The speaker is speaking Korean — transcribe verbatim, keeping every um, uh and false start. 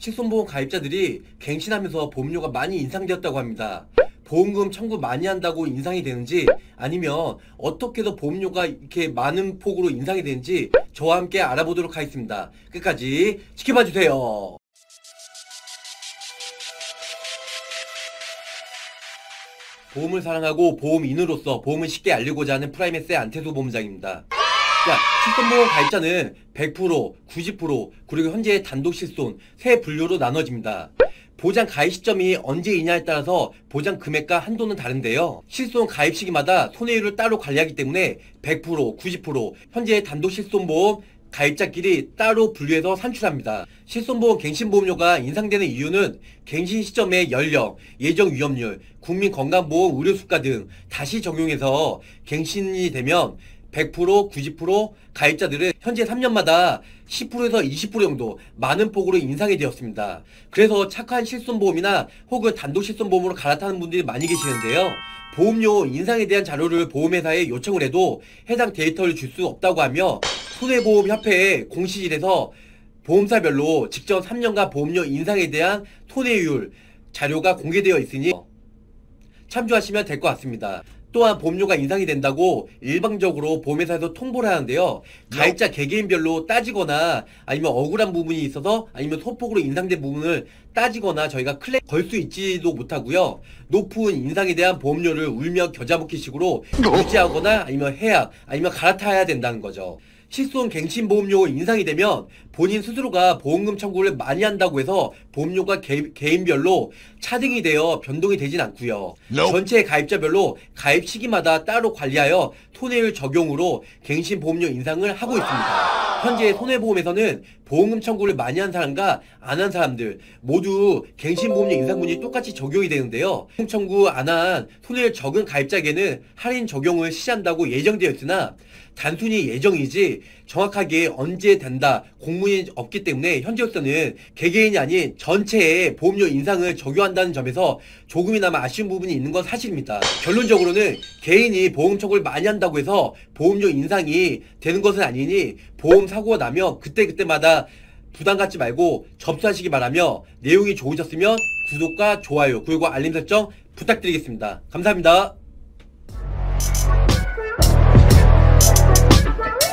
실손보험 가입자들이 갱신하면서 보험료가 많이 인상되었다고 합니다. 보험금 청구 많이 한다고 인상이 되는지 아니면 어떻게 해서 보험료가 이렇게 많은 폭으로 인상이 되는지 저와 함께 알아보도록 하겠습니다. 끝까지 지켜봐주세요. 보험을 사랑하고 보험인으로서 보험을 쉽게 알리고자 하는 프라임에스의 안태수 보험장입니다. 자, 실손보험 가입자는 백 퍼센트, 구십 퍼센트, 그리고 현재 단독 실손 세 분류로 나눠집니다. 보장 가입 시점이 언제이냐에 따라서 보장 금액과 한도는 다른데요. 실손 가입 시기마다 손해율을 따로 관리하기 때문에 백 퍼센트, 구십 퍼센트, 현재 단독 실손보험 가입자끼리 따로 분류해서 산출합니다. 실손보험 갱신보험료가 인상되는 이유는 갱신 시점의 연령, 예정 위험률, 국민건강보험 의료수가 등 다시 적용해서 갱신이 되면 백 퍼센트, 구십 퍼센트 가입자들은 현재 삼 년마다 십 퍼센트에서 이십 퍼센트 정도 많은 폭으로 인상이 되었습니다. 그래서 착한 실손보험이나 혹은 단독 실손보험으로 갈아타는 분들이 많이 계시는데요. 보험료 인상에 대한 자료를 보험회사에 요청을 해도 해당 데이터를 줄 수 없다고 하며 손해보험협회에 공시질에서 보험사별로 직전 삼 년간 보험료 인상에 대한 손해율 자료가 공개되어 있으니 참조하시면 될 것 같습니다. 또한 보험료가 인상이 된다고 일방적으로 보험회사에서 통보를 하는데요. 가입자 개개인별로 따지거나 아니면 억울한 부분이 있어서 아니면 소폭으로 인상된 부분을 따지거나 저희가 클레임 걸 수 있지도 못하고요. 높은 인상에 대한 보험료를 울며 겨자먹기식으로 유지하거나 아니면 해약 아니면 갈아타야 된다는 거죠. 실손 갱신보험료 인상이 되면 본인 스스로가 보험금 청구를 많이 한다고 해서 보험료가 개, 개인별로 차등이 되어 변동이 되진 않고요. No. 전체 가입자별로 가입 시기마다 따로 관리하여 손해율 적용으로 갱신보험료 인상을 하고 있습니다. 현재 손해보험에서는 보험금 청구를 많이 한 사람과 안 한 사람들 모두 갱신보험료 인상분이 똑같이 적용이 되는데요. 보험 청구 안 한 손해율 적은 가입자에게는 할인 적용을 시한다고 예정되어 있으나 단순히 예정이지 정확하게 언제 된다 공문이 없기 때문에 현재로서는 개개인이 아닌 전체에 보험료 인상을 적용한다는 점에서 조금이나마 아쉬운 부분이 있는 건 사실입니다. 결론적으로는 개인이 보험 청구를 많이 한다고 해서 보험료 인상이 되는 것은 아니니 보험 사고가 나면 그때그때마다 부담 갖지 말고 접수하시기 바라며 내용이 좋으셨으면 구독과 좋아요 그리고 알림 설정 부탁드리겠습니다. 감사합니다.